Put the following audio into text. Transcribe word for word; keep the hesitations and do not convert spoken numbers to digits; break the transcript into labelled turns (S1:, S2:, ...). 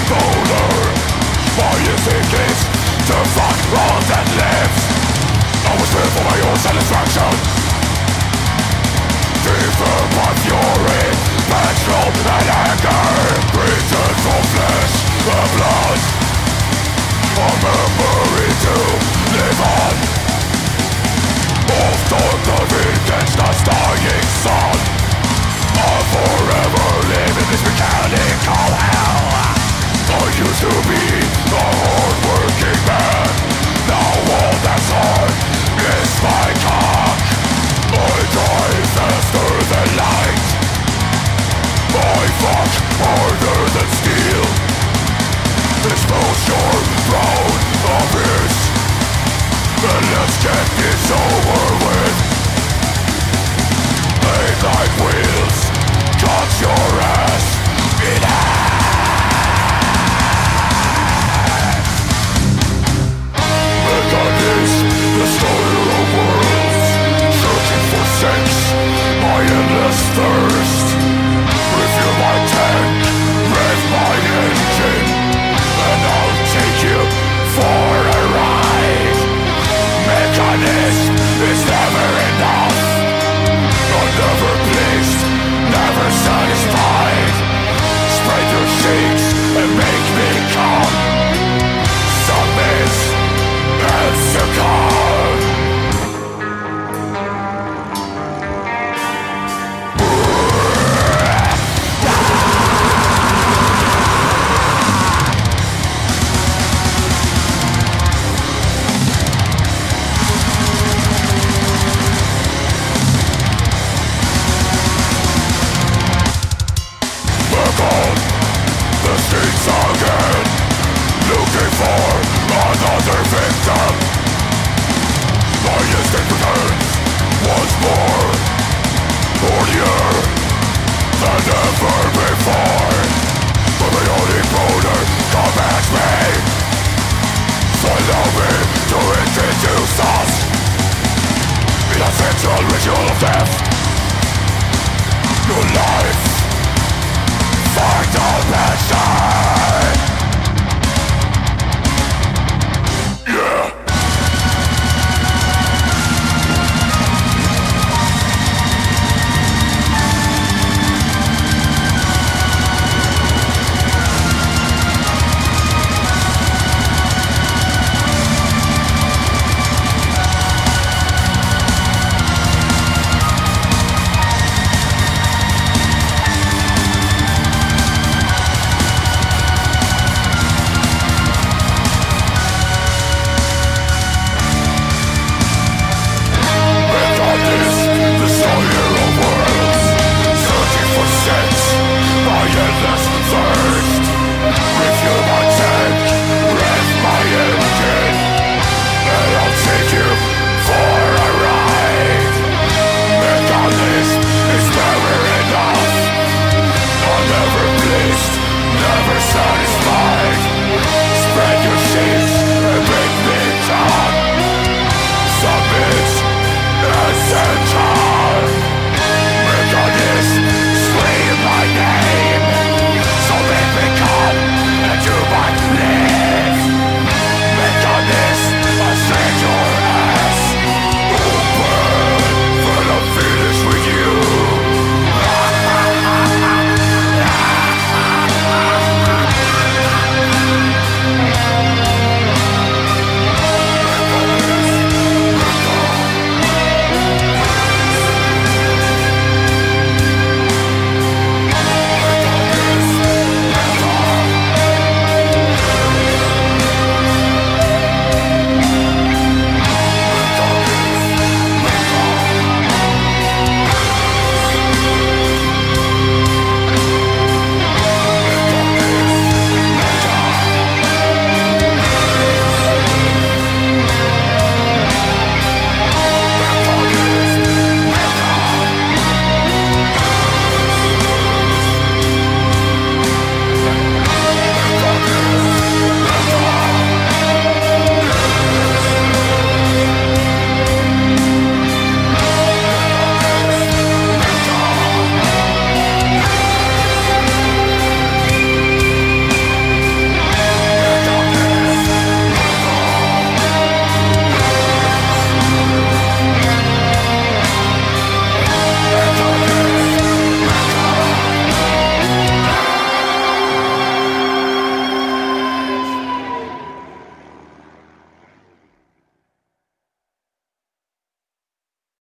S1: Polar. All you think is to fuck all that lives. Always live for my own satisfaction. Fever by fury, petrol and anger. Reason for flesh and blood. A memory to live on. Of dark against the dying sun. I'll forever live in this mechanical hell. I used to be a hard-working man. Now all that's hard is my cock. I die faster than light. I fuck harder than steel. Expose your brown abyss, and let's get this over with. Make like wheels, cut your ass in half. Mechanis, destroyer of worlds, searching for sex, my endless thirst. Refuel my tank, rev my engine, and I'll take you for a ride. Mechanism is never enough. I'm never pleased, never satisfied. Spread your cheeks and make me come. Submit and succumb. Again, looking for another victim. My instinct returns once more, hornier than ever before. But my only boner commands me, so allow me to introduce us in a central ritual of death.